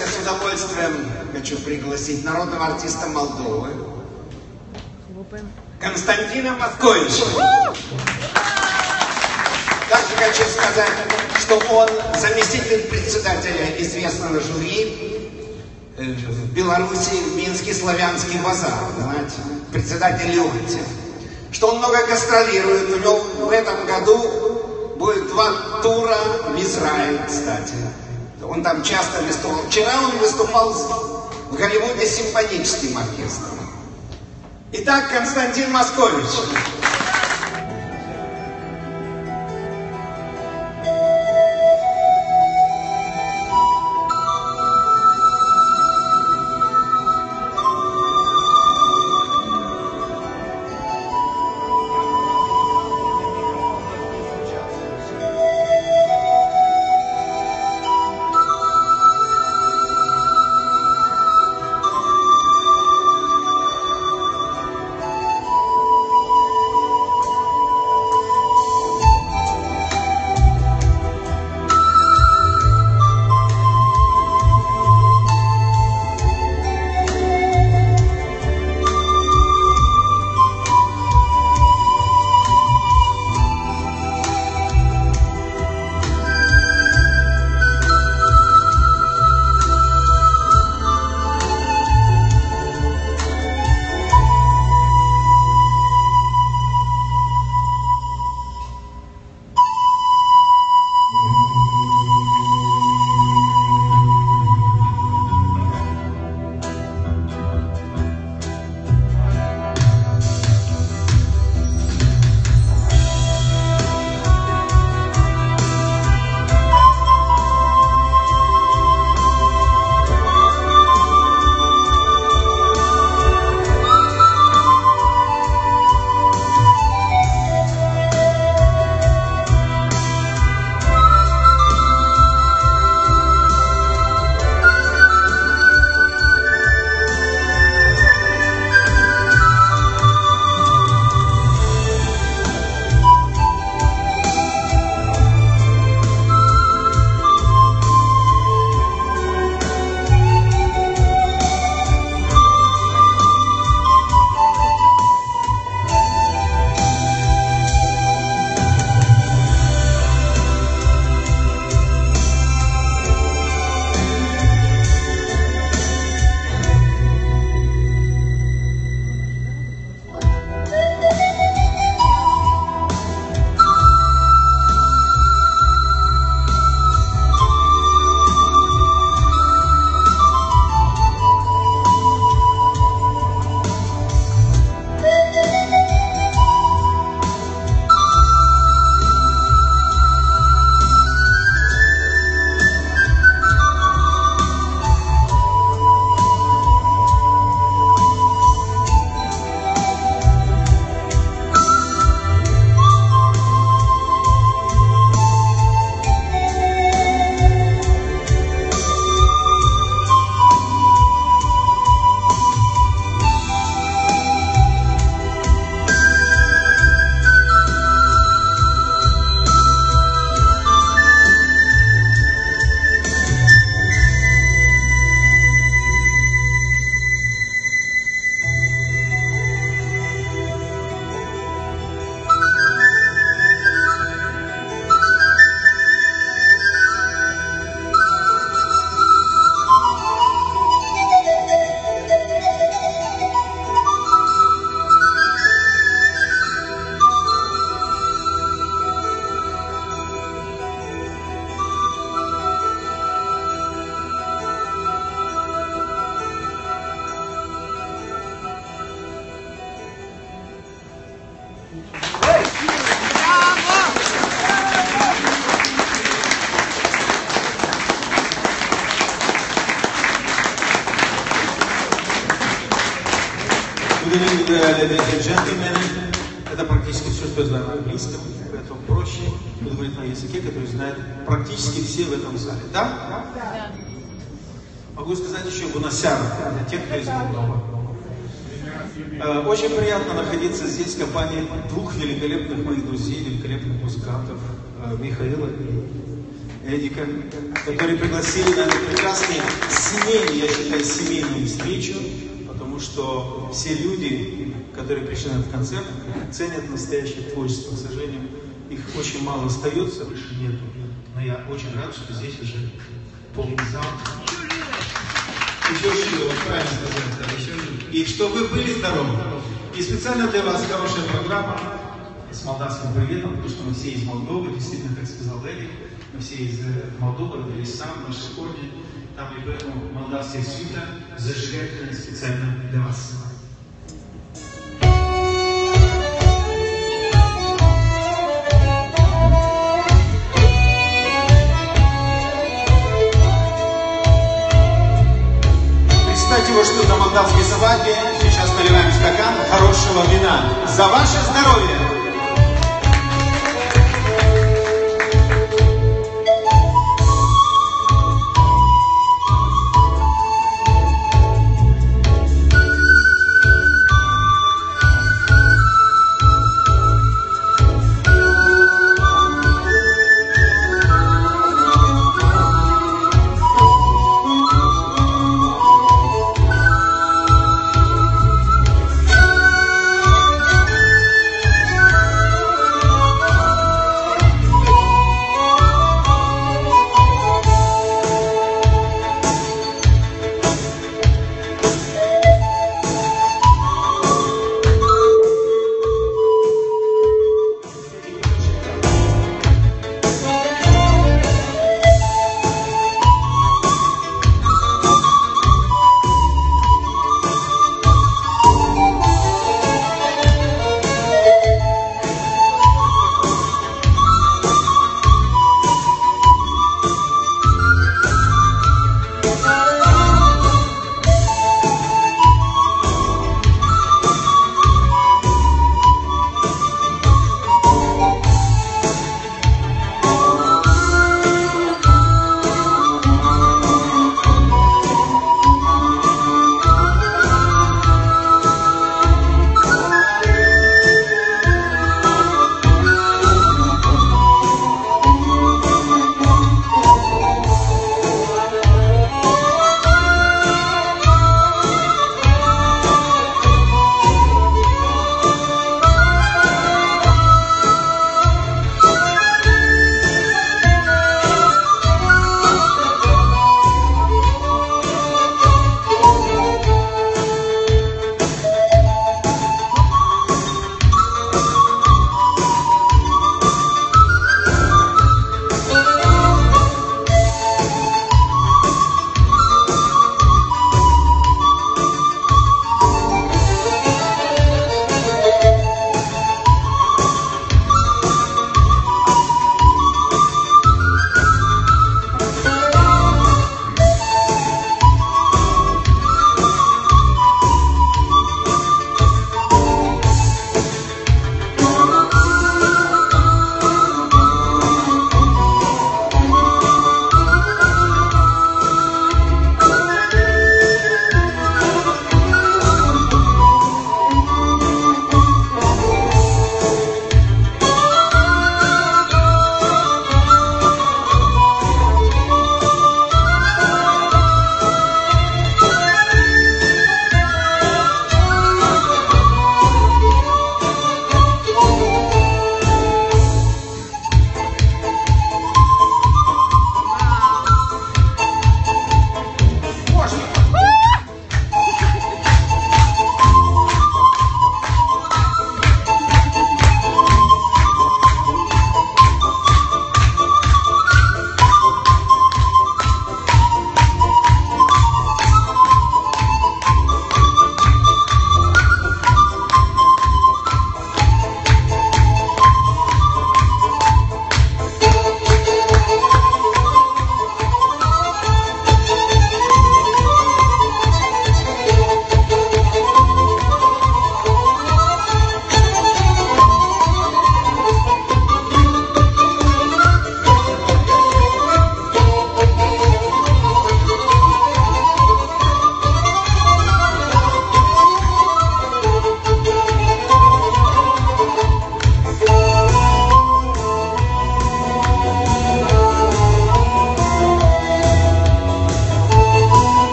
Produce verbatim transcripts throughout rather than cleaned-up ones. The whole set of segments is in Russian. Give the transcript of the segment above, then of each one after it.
я с удовольствием хочу пригласить народного артиста Молдовы Константина Московича. Также хочу сказать, что он заместитель председателя известного жюри в Беларуси, в Минске, Славянский базар, знаете, председатель Леонтьев. Что он много гастролирует, у него в этом году будет два тура в Израиль, кстати. Он там часто выступал. Вчера он выступал в Голливуде с симфоническим оркестром. Итак, Константин Москович. Ladies and gentlemen, это практически все, что я знаю на английском, поэтому проще буду говорить на языке, который знают практически все в этом зале. Да? Да. Могу сказать еще бонасяр для тех, кто из Молдовы. Очень приятно находиться здесь в компании двух великолепных моих друзей, великолепных музыкантов, Михаила и Эдика, которые пригласили на этот прекрасный семейную, я считаю, семейную встречу, потому что все люди, которые пришли на этот концерт, ценят настоящее творчество. К сожалению, их очень мало остается, больше нету. Но я очень рад, что здесь уже полный зал. Еще живы, вот правильно сказать, да, еще живы. И что вы были здоровы. И специально для вас хорошая программа с молдавским приветом, потому что мы все из Молдовы, действительно, как сказал Эдик, мы все из Молдовы, родились там, наши корни, там, и поэтому молдавская свита зажигательная специально для вас. Представьте, вот что на молдавской свадьбе. Сейчас наливаем стакан хорошего вина. За ваше здоровье!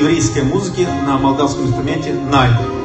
еврейской музыки на молдавском инструменте най.